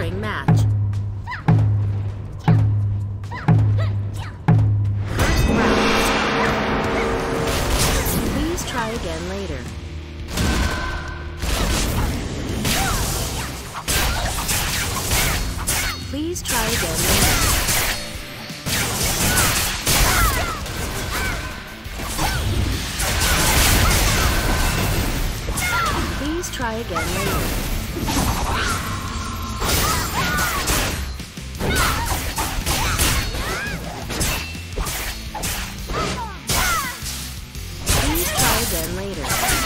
Preparing match. First round. Please try again later. Please try again later. Please try again later. Please try again later.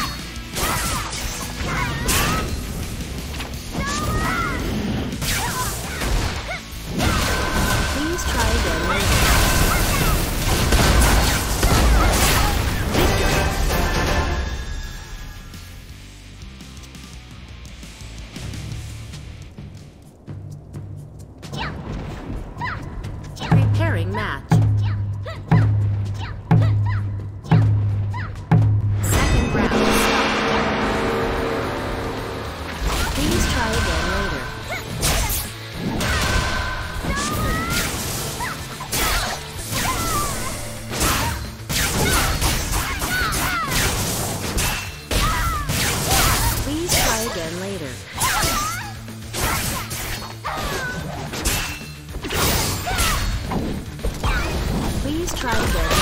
Please try again later. Preparing match. Second round. Please try again later. Please try again later. Please try again.